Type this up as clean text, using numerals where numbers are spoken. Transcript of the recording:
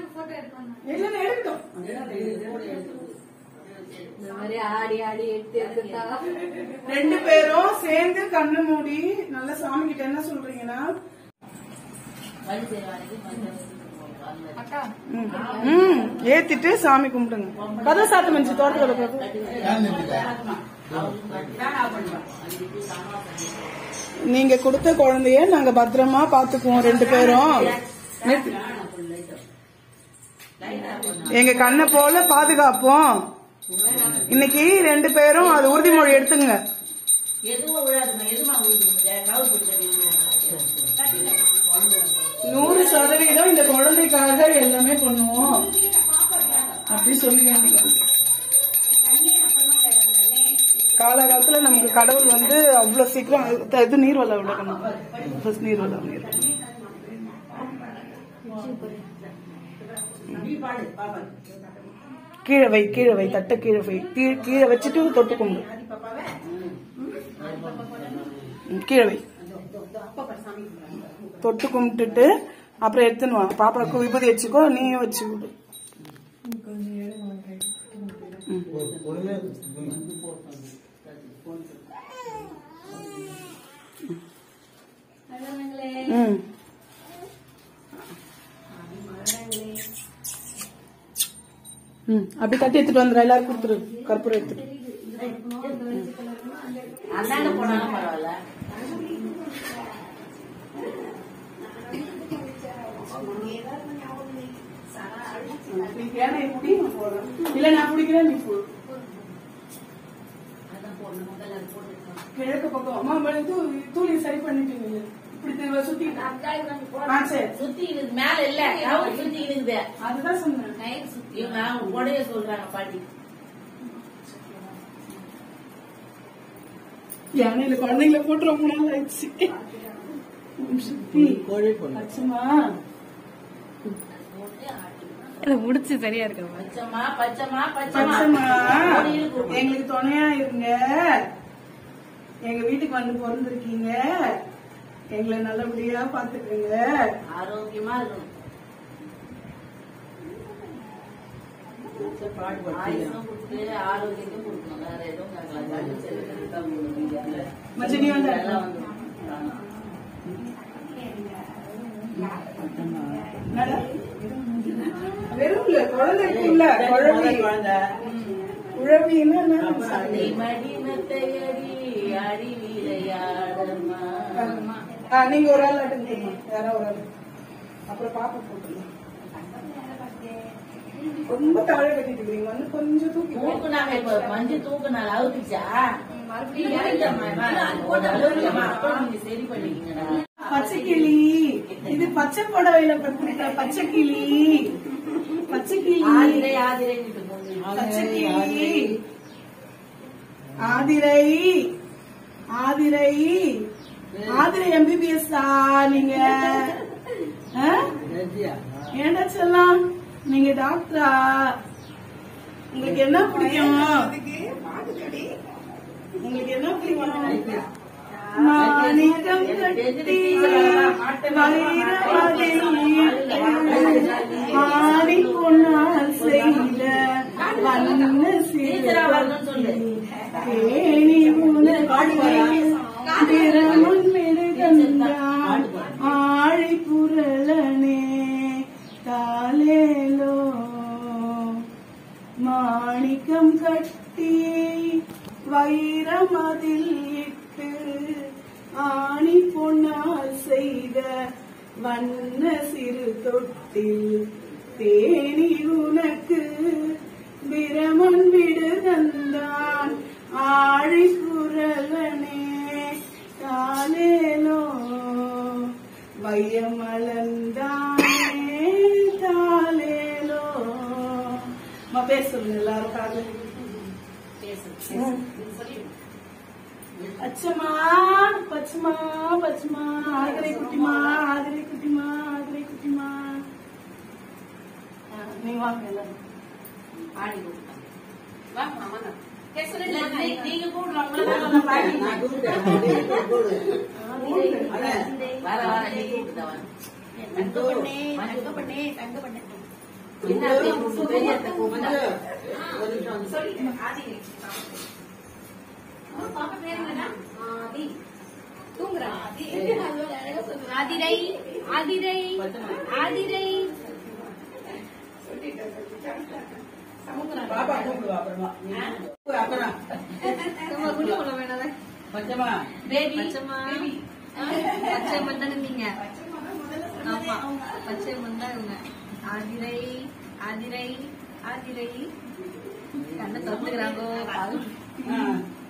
ஆடி ஆடி எடுத்து ரெண்டு பேரும் சேர்ந்து கண்ணு மூடி நல்ல சாமி கிட்ட என்ன சொல்றீங்கன்னா ஏத்திட்டு சாமி கும்பிடுங்க. கதை சாத்த மனுச்சு தோட்டத்தோட நீங்க கொடுத்த குழந்தைய நாங்க பத்திரமா பாத்துக்குவோம். ரெண்டு பேரும் எங்க கண்ணை போல பாதுகாப்போம். இன்னைக்கு ரெண்டு பேரும் அது உறுதிமொழி எடுத்துங்க. 100% இந்த குழந்தைக்காக எல்லாமே பண்ணுவோம் அப்படி சொல்லி வேண்டியது. காலகாலத்துல நமக்கு கடவுள் வந்து அவ்வளவு சீக்கிரம் இது நீர்வலை விடணும். நீர்வலை கீழே வை, கீழே வை, தட்ட கீழே வை, கீழே வச்சுட்டு தொட்டு கும்பிடு. கீழே வை, தொட்டு கும்பிட்டுட்டு அப்புறம் எடுத்துன்னு வா. பாப்பாவுக்கு விபூதி வச்சுக்கோ, நீயும் வச்சு விடு. அப்படி தட்டி எடுத்துட்டு வந்துடும். எல்லாரும் கொடுத்துரு, கற்பூரம் எடுத்துட்டு. இல்ல நான் குடிக்கிறேன், நீ போ. கிழக்கு பக்கம் அம்மா தூளி சரி பண்ணிட்டீங்க. இப்படி சுத்தி சுத்தி மேல இல்ல சுத்தி இருக்குது. அதுதான் சொன்னேன். இவங்க உடைய சொல்றாங்க பாட்டி. யானையில குழந்தைங்கள போட்டு ரொம்ப நாள் ஆயிடுச்சு. அச்சமா முடிச்சு சரியா இருக்கு. பச்சமா பச்சமா பச்சமா எங்களுக்கு துணையா இருங்க. எங்க வீட்டுக்கு வந்து பிறந்திருக்கீங்க. எங்களை நல்லபடியா பாத்துக்கங்க. ஆரோக்கியமா இருக்கும். ஆரோக்கியத்தையும் கொடுக்கணும். வேற எதுவும் மச்சனி வந்து வெறும் இல்ல குழந்தைக்குள்ள குழவின்னு நீங்க ஒரு ஆள் அட்டுங்க. யாரா ஒரு ஆள் அப்புறம் பாப்பா போட்டுருங்க. ரொம்ப தாழ கட்டிட்டு இருக்கீங்க. வந்து கொஞ்சம் தூக்கி தூக்குனாங்க. இப்ப மஞ்சு தூக்குனால அவுத்துச்சா சரி பண்ணிக்கீங்கடா. பச்சை கிளி இது பச்சை புடவையில படுத்திருக்க பச்சை கிளி. பச்சை கிளி ஆதிரை ஆதிரை பச்சை கிளி ஆதிரை ஆதிரை ஆதிரை MBBS நீங்க ஏண்டா சொல்லலாம். நீங்க டாக்டரா? உங்களுக்கு என்ன பிடிக்கும்? உங்களுக்கு என்ன பிடிக்கும்? மாணிக்கம் கட்டி ஆடி பொன்னால் செய்த வண்ண தேனி உனமுன் மிருகந்தான் ஆழி புரளனே தாலேலோ. மாணிக்கம் கட்டி வைரமதில் இட்டு ஆணி பொன்னால் செய்த வண்ண சிறு தொட்டில் தேனி உனக்கு பிரமன் விடுதந்தான் ஆழி குரலனே தாலேலோ. வையமலந்தானே தாலேலோ. பேச சொல்லுங்க எல்லாரும் காதல். அச்சமா பச்சமா பச்சமா ஆதிரை குட்டிமா ஆதிரை குட்டிமா ஆதிரை குட்டிமா. நீ வாங்க எல்லாரும் ஆடி நீங்க ஆதிரை ஆதிரை ஆதிரை பாப்பா கூப்பிடுவா அப்புறமா அப்புறம் பச்சைமா பேபி பச்சை மந்தானே நீங்க ஆமா பச்சை மந்தா இவங்க ஆதிரை ஆதிரை ஆதிரை கண்ணை திறந்துக்கிறாங்கோ